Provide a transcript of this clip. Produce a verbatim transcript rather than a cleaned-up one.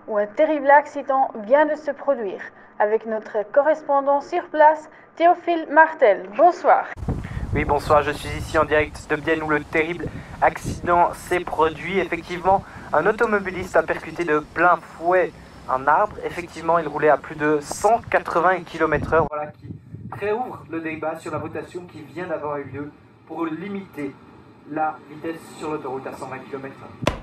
où un terrible accident vient de se produire, avec notre correspondant sur place, Théophile Martel. Bonsoir. Oui, bonsoir, je suis ici en direct de Bienne où le terrible accident s'est produit. Effectivement, un automobiliste a percuté de plein fouet un arbre. Effectivement, il roulait à plus de cent quatre-vingts kilomètres heure. Voilà qui réouvre le débat sur la votation qui vient d'avoir eu lieu pour limiter la vitesse sur l'autoroute à cent vingt kilomètres heure.